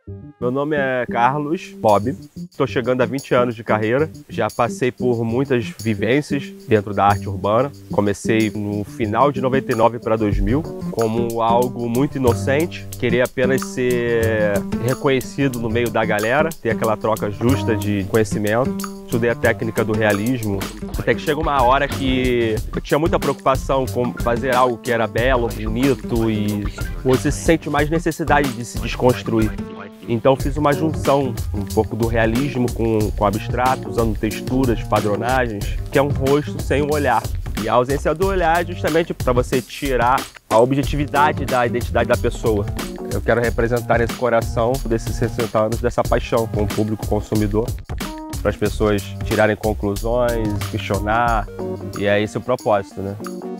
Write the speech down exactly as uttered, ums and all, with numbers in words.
Meu nome é Carlos Bob, estou chegando a vinte anos de carreira, já passei por muitas vivências dentro da arte urbana. Comecei no final de noventa e nove para dois mil como algo muito inocente, querer apenas ser reconhecido no meio da galera, ter aquela troca justa de conhecimento. Estudei a técnica do realismo, até que chega uma hora que eu tinha muita preocupação com fazer algo que era belo, bonito, e você se sente mais necessidade de se desconstruir. Então fiz uma junção, um pouco do realismo com, com abstrato, usando texturas, padronagens, que é um rosto sem um olhar. E a ausência do olhar é justamente para você tirar a objetividade da identidade da pessoa. Eu quero representar esse coração desses sessenta anos, dessa paixão com o público consumidor, para as pessoas tirarem conclusões, questionar, e é esse o propósito, né?